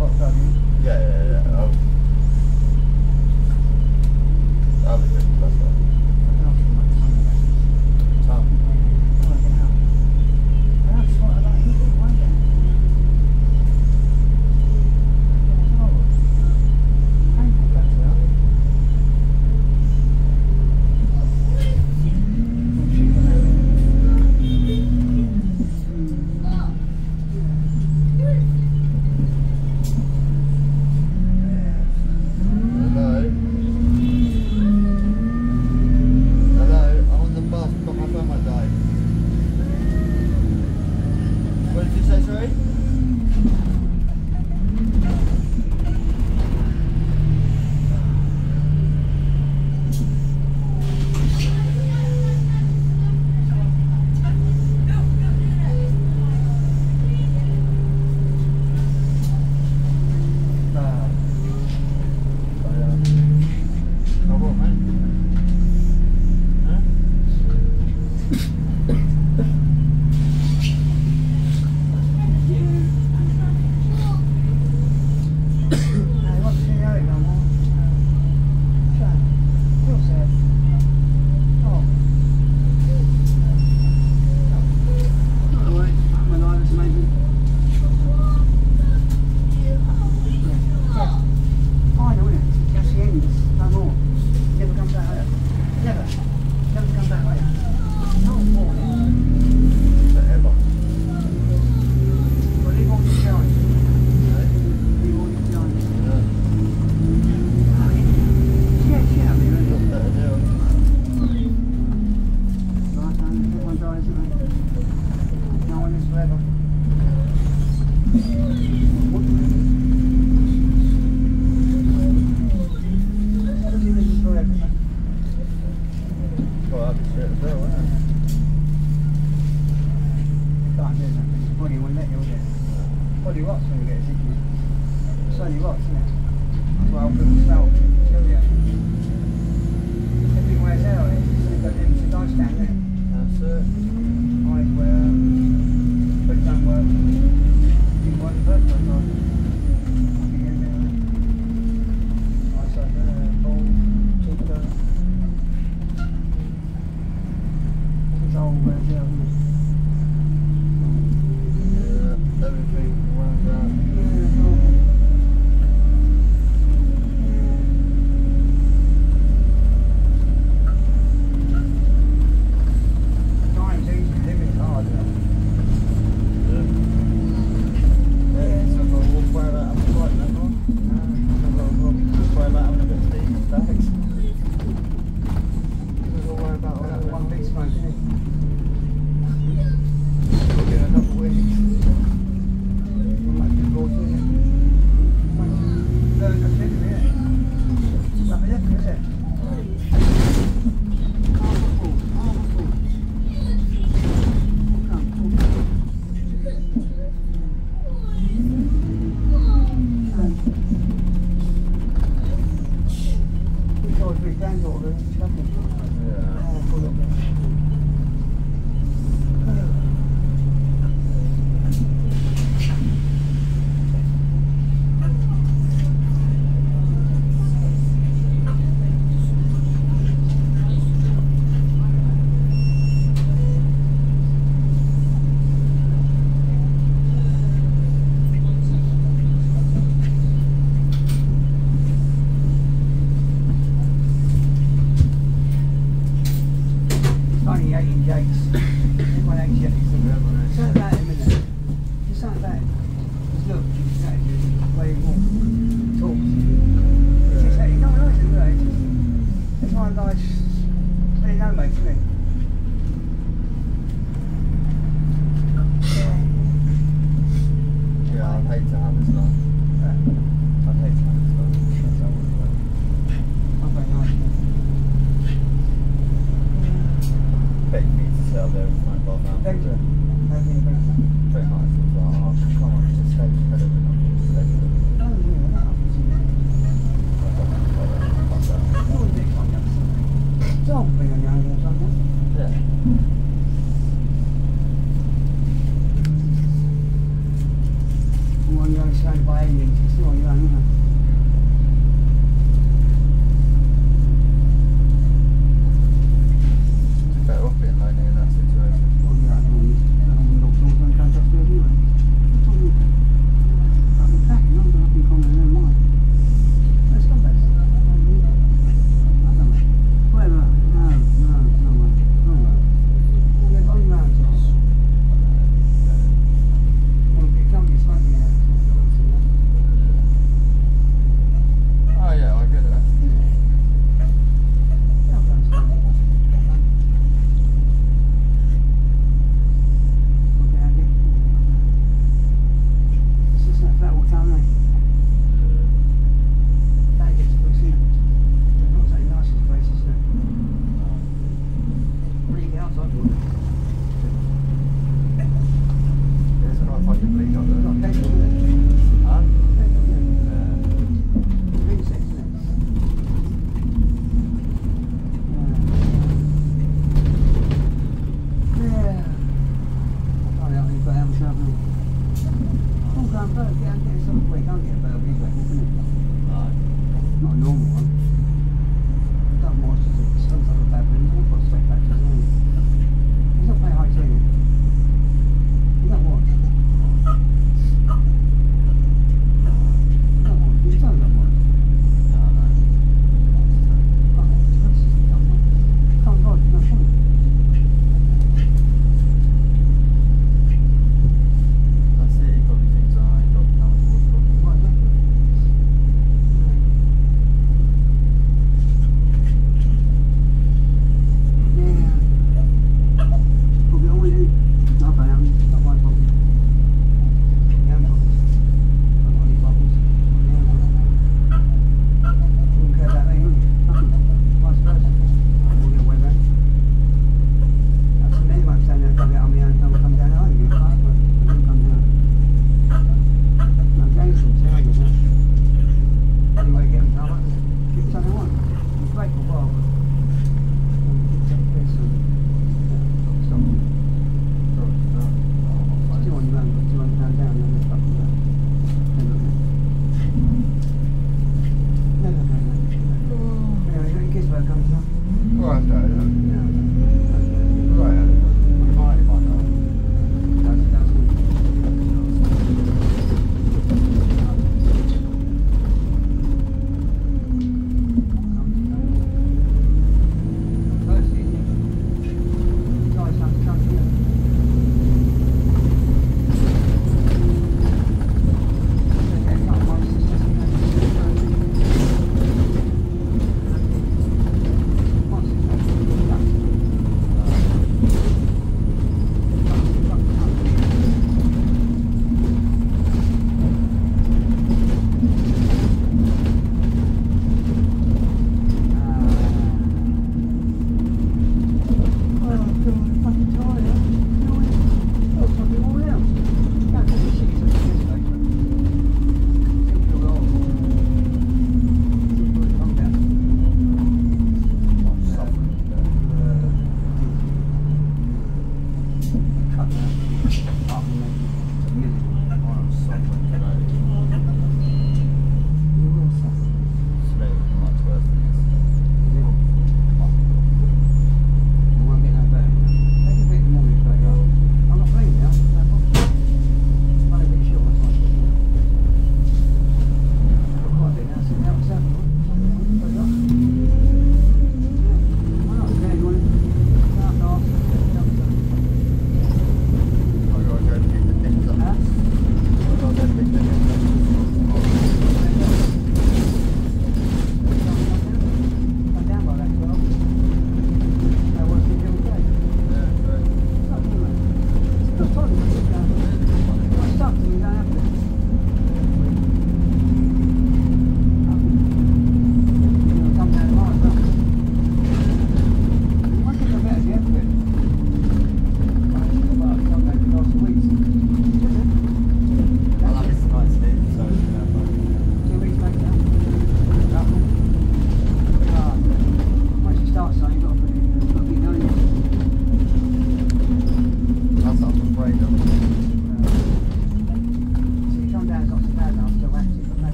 One goes going by aliens, it's still on your own, isn't it? It's better off being lonely in that situation. Well, yeah, I don't know when it comes upstairs anyway. What's all you I've been packing, I've been coming in there, mine. Let's go back. I don't know. Whatever. No way. Yeah, go round, Josh. Well, it can't be smoking out. Oh yeah, I get that.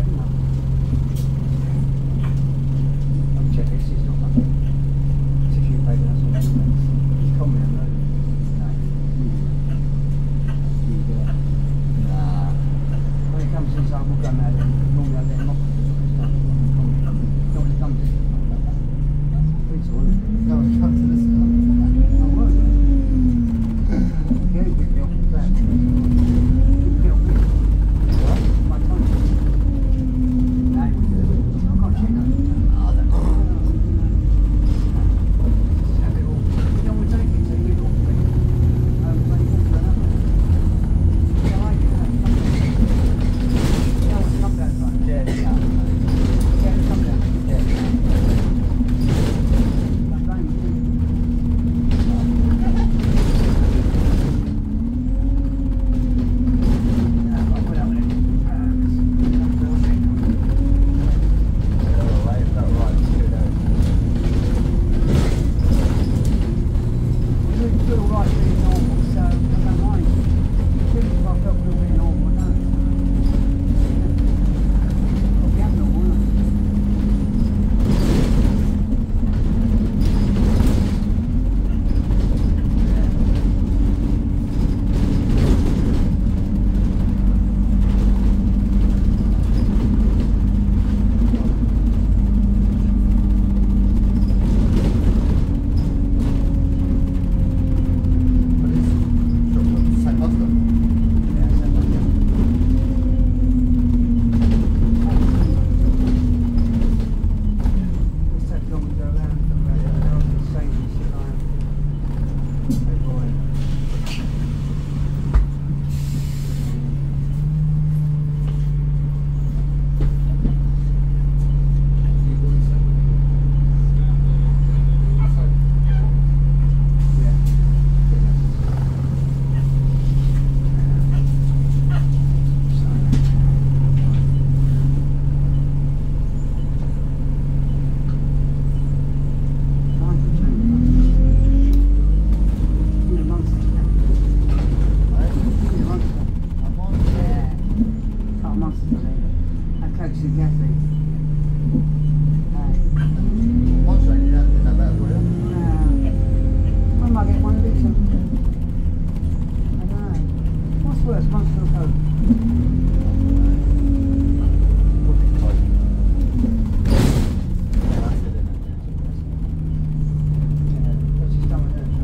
bad enough. I'll check this, it's not like tissue paper, that's all. It's commonly unloaded. Nah. When it comes inside, we'll go mad and normally I get them off. Not the dumpster. It's all. No, come to this one. I won't. Yeah, you get me off the back. You get off me. What? My tongue. Now you do it. I can't check that. Oh, I don't know. Just have it all. You don't want to take it, so you get it off me. So you walk around. Yeah, I do that. Yeah, come down, right? Yeah, yeah. Yeah, come down. Yeah. That's fine, you do.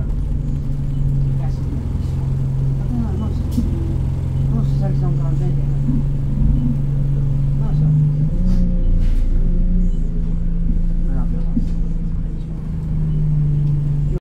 Sometimes they get